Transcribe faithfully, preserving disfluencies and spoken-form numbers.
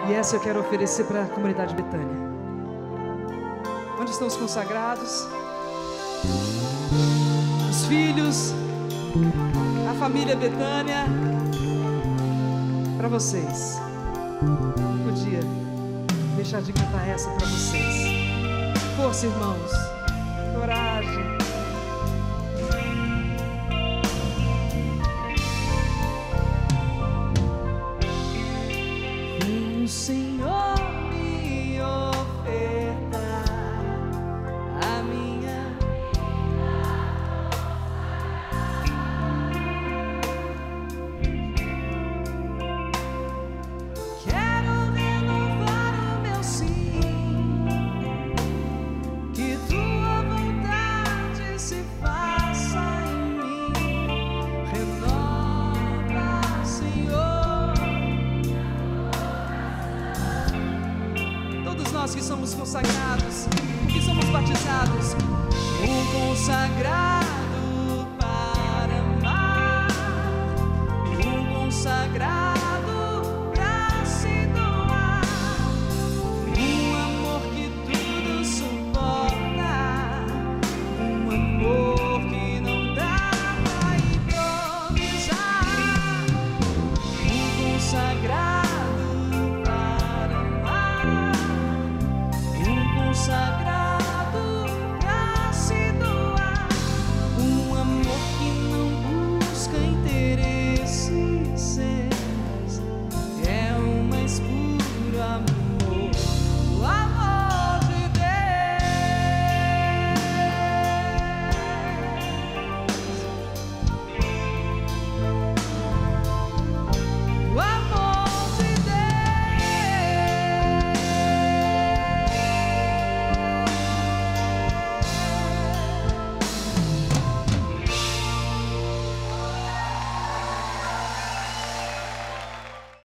E essa eu quero oferecer para a comunidade Betânia. Onde estão os consagrados? Os filhos, a família Betânia. Para vocês. Podia deixar de cantar essa para vocês. Força, irmãos. Coragem. O Senhor me oferta a minha quero renovar o meu sim, que tua vontade se faça em mim. Renova, Senhor. Nós que somos consagrados, que somos batizados, o consagrado.